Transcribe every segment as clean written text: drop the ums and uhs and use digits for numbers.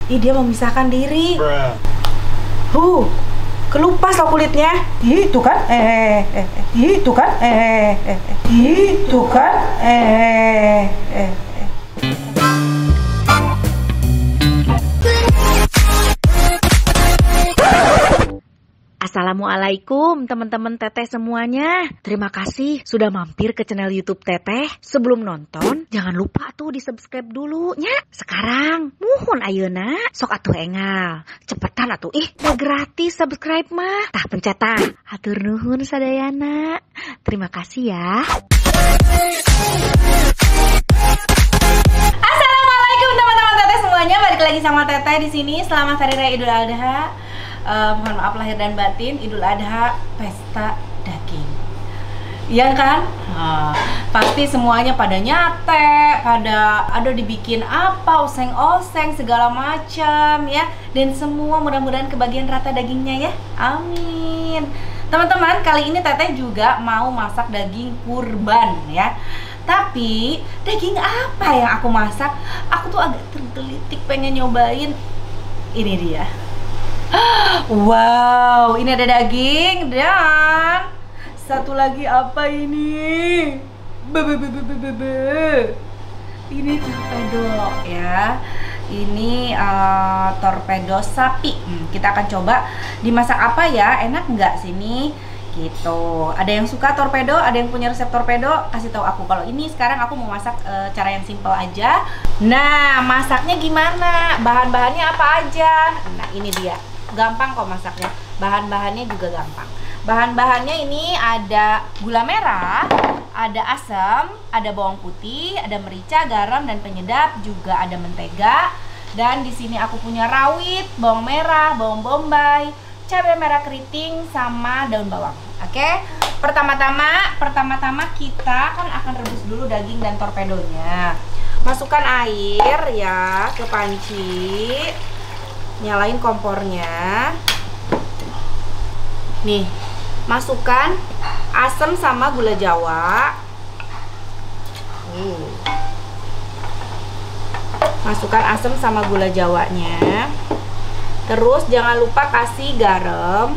Ih, dia memisahkan diri. Kelupas loh kulitnya. Itu kan? Itu kan? Itu kan? Assalamualaikum teman-teman Teteh semuanya. Terima kasih sudah mampir ke channel YouTube Teteh. Sebelum nonton, jangan lupa tuh di-subscribe dulu nya. Sekarang, muhun ayeuna, sok atuh engal. Cepetan atuh, udah gratis subscribe mah. Tah pencet tah. Hatur nuhun sadayana. Terima kasih ya. Assalamualaikum teman-teman Teteh semuanya. Balik lagi sama Teteh di sini. Selamat Hari Raya Idul Adha. Mohon maaf lahir dan batin, Idul Adha, pesta daging. Iya kan? Pasti semuanya pada nyate, pada ada dibikin apa, oseng-oseng segala macam ya. Dan semua mudah-mudahan kebagian rata dagingnya ya. Amin. Teman-teman, kali ini Teteh juga mau masak daging kurban ya. Tapi daging apa yang aku masak? Aku tuh agak tergelitik pengen nyobain. Ini dia. Wow, ini ada daging dan satu lagi apa ini? Ini torpedo ya. Ini torpedo sapi. Kita akan coba dimasak apa ya? Enak nggak sini? Gitu. Ada yang suka torpedo? Ada yang punya resep torpedo? Kasih tahu aku. Kalau ini sekarang aku mau masak cara yang simple aja. Nah, masaknya gimana? Bahan-bahannya apa aja? Nah, ini dia. Gampang kok masaknya, bahan-bahannya juga gampang. Bahan-bahannya ini ada gula merah, ada asam, ada bawang putih, ada merica, garam dan penyedap, juga ada mentega. Dan di sini aku punya rawit, bawang merah, bawang bombay, cabai merah keriting sama daun bawang. Oke. Pertama-tama kita kan akan rebus dulu daging dan torpedonya. Masukkan air ya ke panci. Nyalain kompornya. Nih, masukkan asam sama gula jawa. Masukkan asam sama gula jawanya. Terus jangan lupa kasih garam.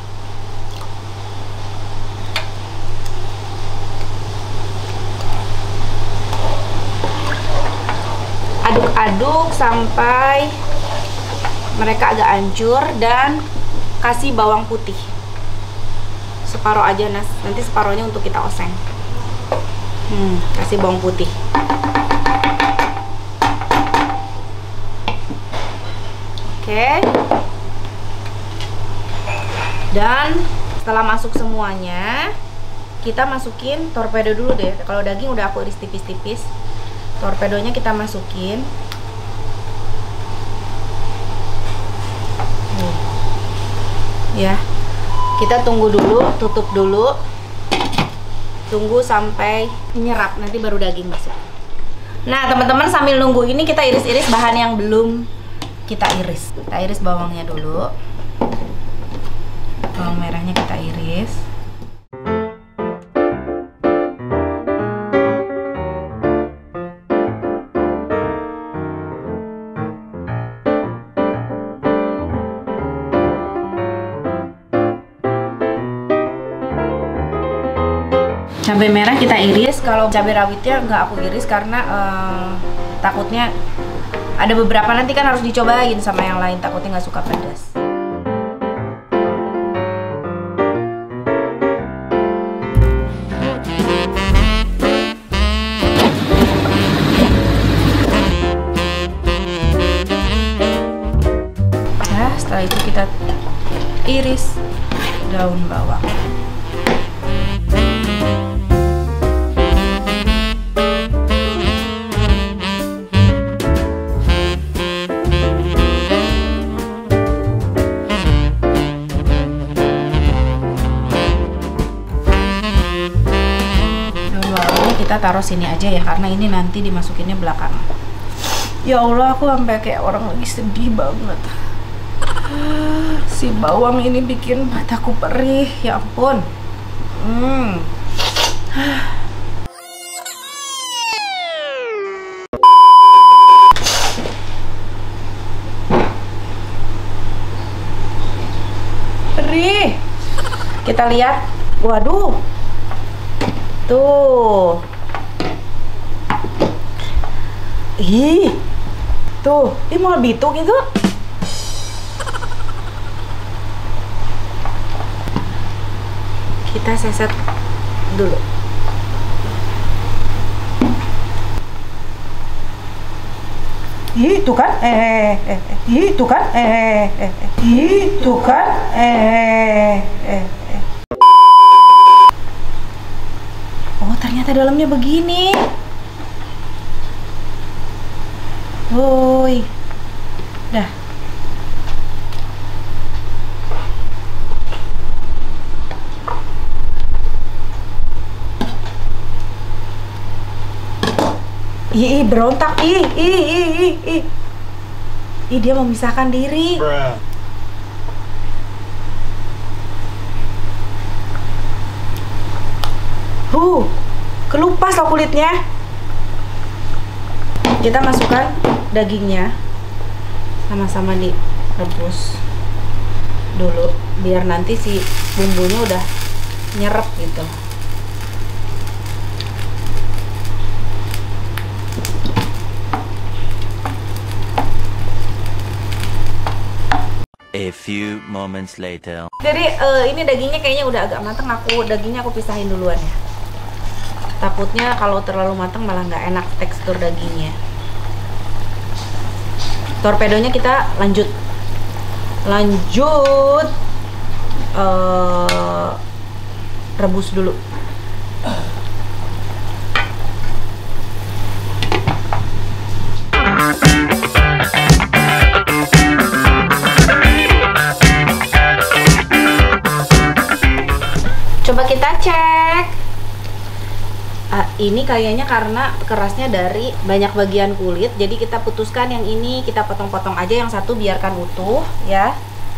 Aduk-aduk sampai mereka agak hancur dan kasih bawang putih separuh aja, nanti separuhnya untuk kita oseng. Kasih bawang putih. Oke. Dan setelah masuk semuanya, kita masukin torpedo dulu deh. Kalau daging udah aku iris tipis-tipis, torpedonya kita masukin. Ya, kita tunggu dulu, tutup dulu, tunggu sampai nyerap, nanti baru daging masuk. Nah teman-teman, sambil nunggu ini kita iris-iris bahan yang belum kita iris. Kita iris bawangnya dulu, bawang merahnya kita iris. Cabai merah kita iris. Kalau cabai rawitnya nggak aku iris karena takutnya ada beberapa nanti kan harus dicobain sama yang lain, takutnya nggak suka pedas. Nah, setelah itu kita iris daun bawang. Kita taruh sini aja ya, karena ini nanti dimasukinnya belakangan. Ya Allah, aku sampai kayak orang lagi sedih banget. Si bawang ini bikin mataku perih, ya ampun. Widih. Kita lihat. Waduh. Tuh. Ih. Tuh, ini mau bitu gitu. Kita seset dulu. Itu kan itu kan itu kan Oh, ternyata dalamnya begini. Woi. Dah. Ih, berontak. Ih, dia memisahkan diri. Kelupas loh kulitnya. Kita masukkan dagingnya. Sama-sama direbus dulu biar nanti si bumbunya udah nyerep gitu. A few moments later. Jadi ini dagingnya kayaknya udah agak matang. Dagingnya aku pisahin duluan ya. Takutnya kalau terlalu matang malah nggak enak tekstur dagingnya. Torpedonya kita lanjut rebus dulu. Coba kita cek. Ini kayaknya karena kerasnya dari banyak bagian kulit, jadi kita putuskan yang ini, kita potong-potong aja, yang satu biarkan utuh ya.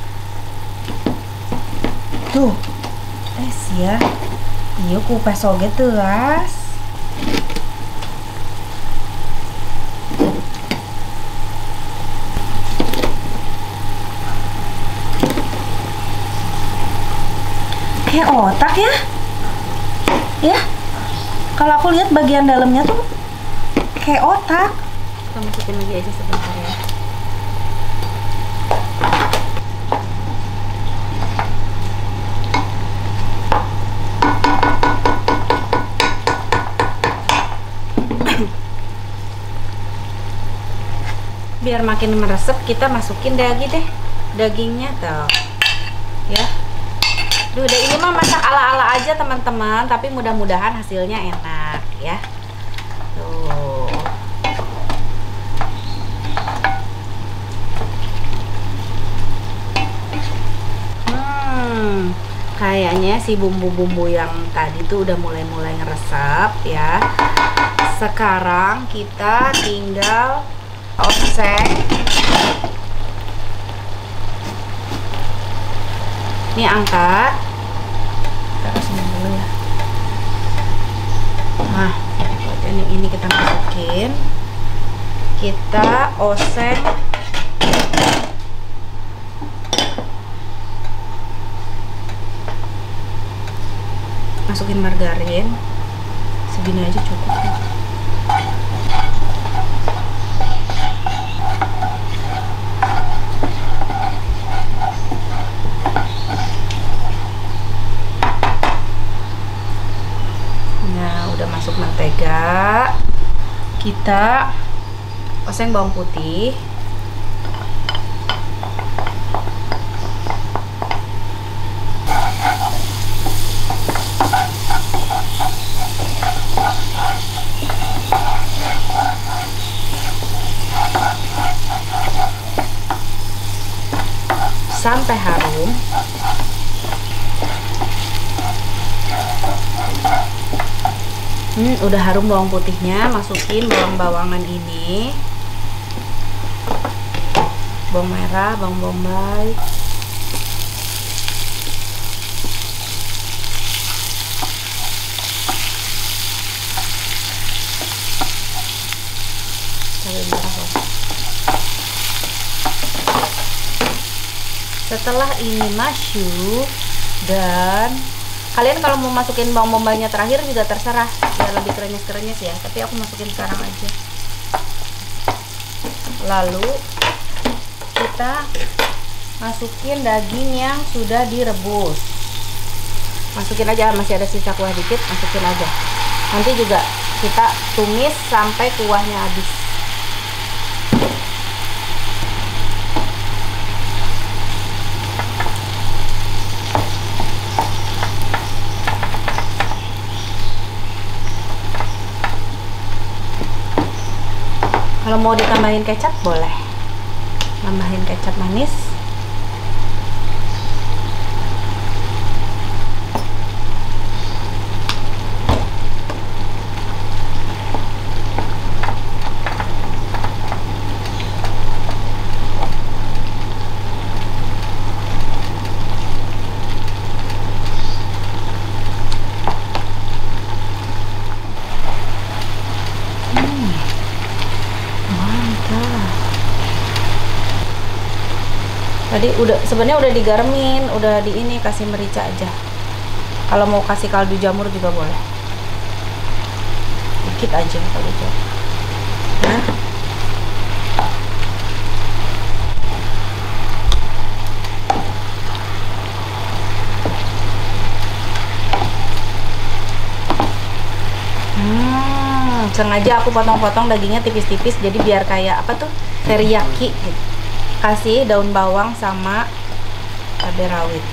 Tuh, ya. Iya, kupas oge teuas. Kayak otak ya. Ya. Kalau aku lihat bagian dalamnya tuh kayak otak. Kita masukin lagi aja sebentar ya. Biar makin meresep, kita masukin dagingnya tuh. Ya. Udah ini mah masak ala-ala aja teman-teman, tapi mudah-mudahan hasilnya enak ya. Tuh. Kayaknya si bumbu-bumbu yang tadi tuh udah mulai ngeresap ya. Sekarang kita tinggal oseng. Ini angkat. Taruh sini dulu ya. Nah, ini kita masukin. Kita oseng. Masukin margarin. Segini aja cukup. Udah masuk mentega, kita oseng bawang putih, sampai harum. Udah harum bawang putihnya, masukin bawang-bawangan ini. Bawang merah, bawang bombay. Cabai merah. Setelah ini masyhur, dan kalian kalau mau masukin bawang bombaynya terakhir juga terserah, biar lebih krenyes-krenyes ya. Tapi aku masukin sekarang aja. Lalu kita masukin daging yang sudah direbus. Masukin aja, masih ada sisa kuah dikit, masukin aja. Nanti juga kita tumis sampai kuahnya habis. Kalau mau ditambahin kecap boleh, tambahin kecap manis. Tadi sebenarnya udah digaremin, udah di ini, kasih merica aja. Kalau mau kasih kaldu jamur juga boleh. Dikit aja kaldu jamur. Nah. Sengaja aku potong-potong dagingnya tipis-tipis, jadi biar kayak apa tuh, teriyaki gitu. Kasih daun bawang sama cabai rawit.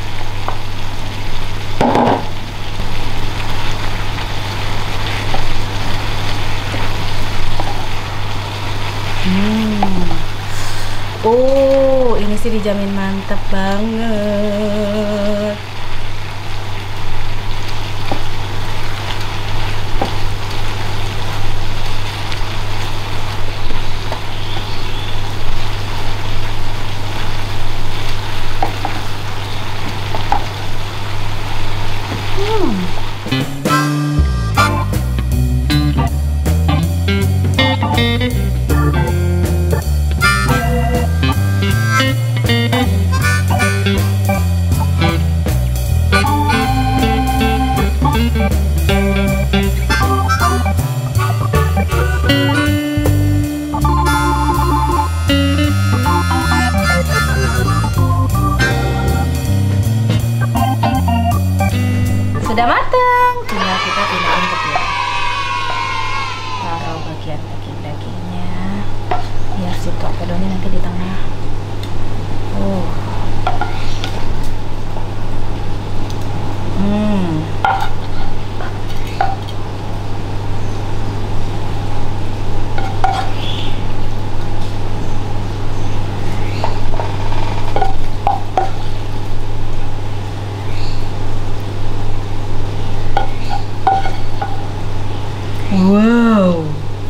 Oh, ini sih dijamin mantap banget. Sudah matang, tinggal kita pindahin ke piring. Taruh bagian daging-dagingnya, biar si torpedonya nanti di tengah. Wow.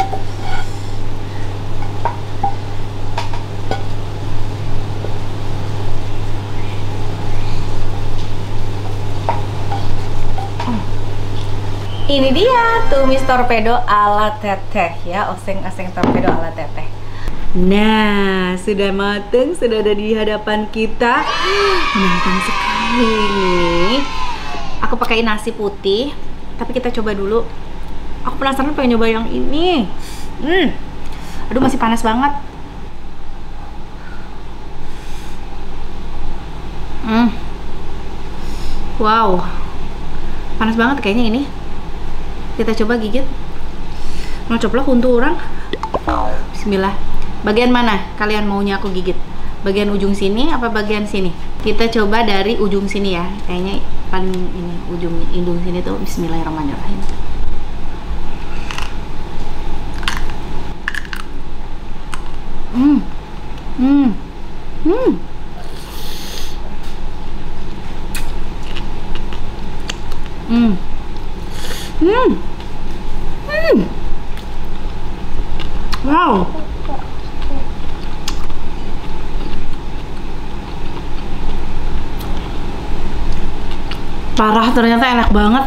Ini dia tumis torpedo ala teteh ya, oseng-oseng torpedo ala teteh. Nah, sudah mateng, sudah ada di hadapan kita. Menantang sekali nih. Aku pakai nasi putih, tapi kita coba dulu. Aku penasaran pengen nyoba yang ini. Aduh, masih panas banget. Wow, panas banget kayaknya ini. Kita coba gigit. Mau coplok untuk orang. Bismillah. Bagian mana kalian maunya aku gigit? Bagian ujung sini apa bagian sini? Kita coba dari ujung sini ya. Kayaknya paling ini ujung hidung sini tuh. Bismillahirrahmanirrahim. Wow. Parah, ternyata enak banget.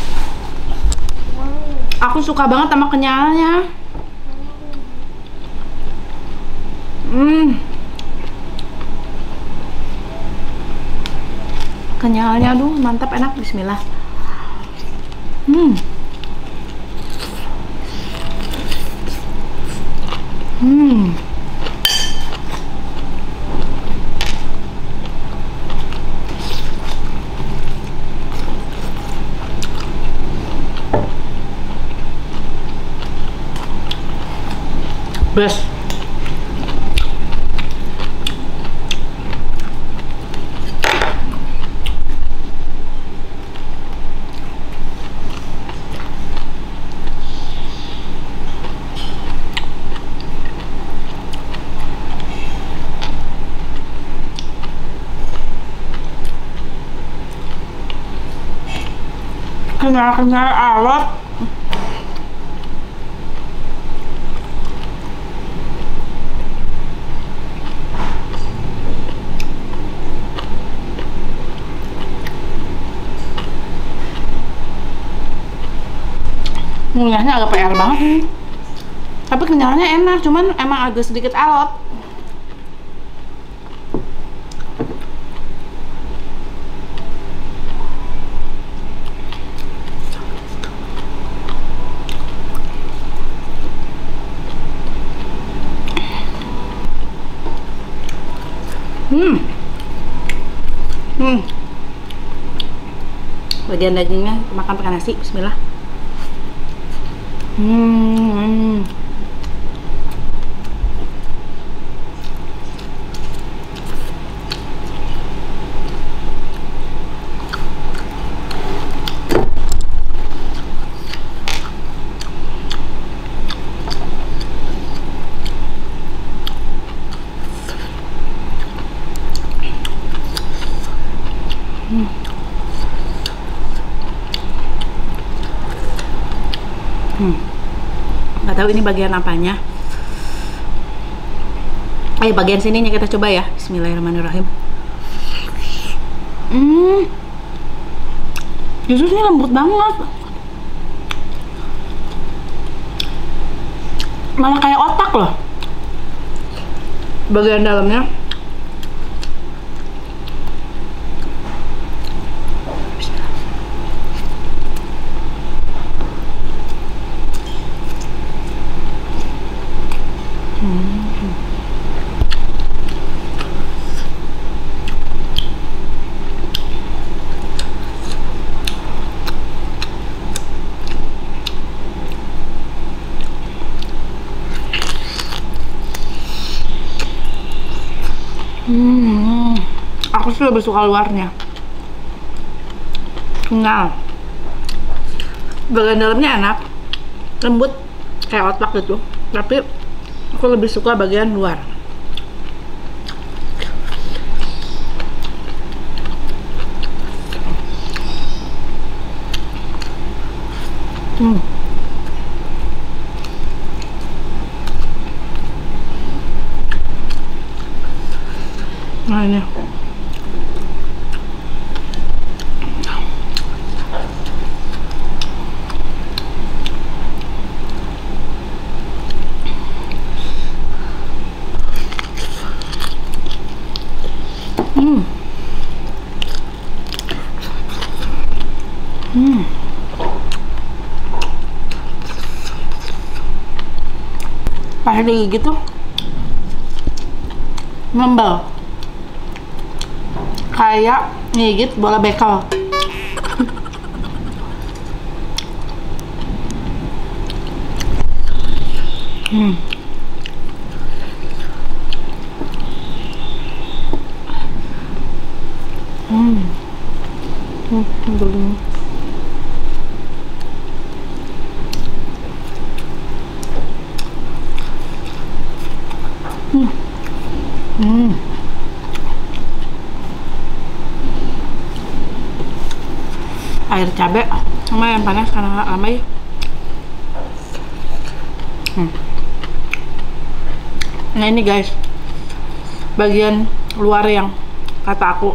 Aku suka banget sama kenyalnya. Kenyalnya aduh mantap, enak. Bismillah. Best. Kenyal-kenyal awet. Ngunyahnya agak PR banget nih. Tapi kenyalnya enak, cuman emang agak sedikit alot. Bagian dagingnya makan pakai nasi. Bismillah. Nggak tahu ini bagian apanya. Ayo bagian sininya kita coba ya. Bismillahirrahmanirrahim. Jusnya lembut banget. Malah kayak otak loh. Bagian dalamnya. Aku sih lebih suka luarnya, kenyal. Bagian dalamnya enak, lembut kayak otak gitu. Tapi aku lebih suka bagian luar. Nah ini. Pas digigit tuh ngembel kayak ngigit bola bekel. Air cabai sama yang panas karena lama ya. Nah ini guys, bagian luar yang kata aku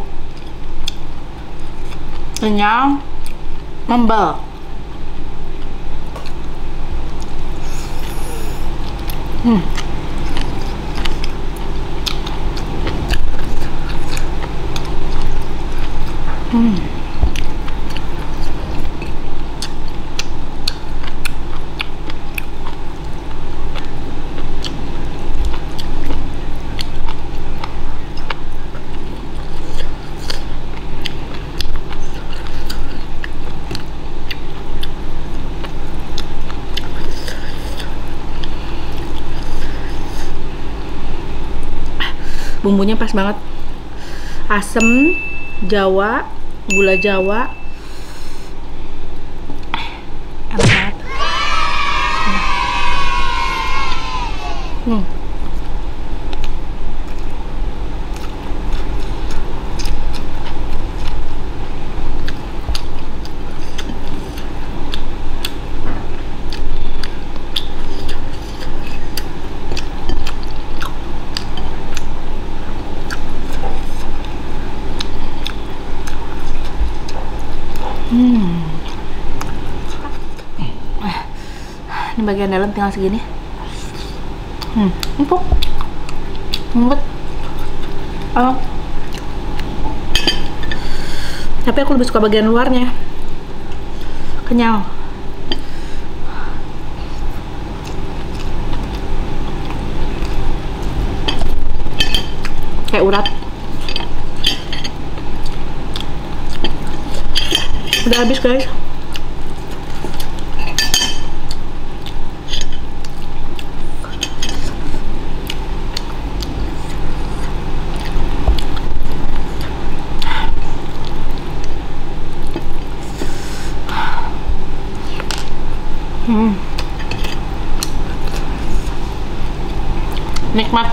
kenyal, membel. Bumbunya pas banget, asem, Jawa, gula Jawa, enak banget. Ini bagian dalam tinggal segini. Empuk, lembut. Tapi aku lebih suka bagian luarnya, kenyal. Kayak urat. Udah habis guys. Nikmat.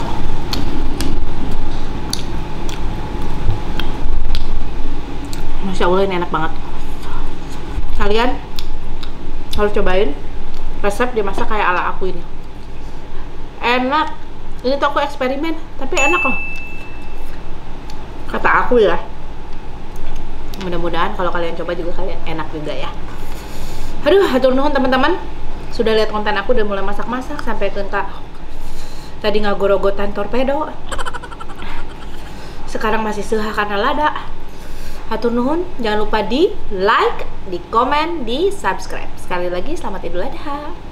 Masya Allah, ini enak banget. Kalian harus cobain resep dimasak kayak ala aku ini. Enak. Ini tuh aku eksperimen, tapi enak loh. Kata aku ya. Mudah-mudahan kalau kalian coba juga kalian enak juga ya. Aduh, hatur nuhun teman-teman. Sudah lihat konten aku udah mulai masak-masak sampai tuntas. Tadi ngagorogotan torpedo. Sekarang masih seuha karena lada. Hatur nuhun, jangan lupa di like, di komen, di subscribe. Sekali lagi selamat Idul Adha.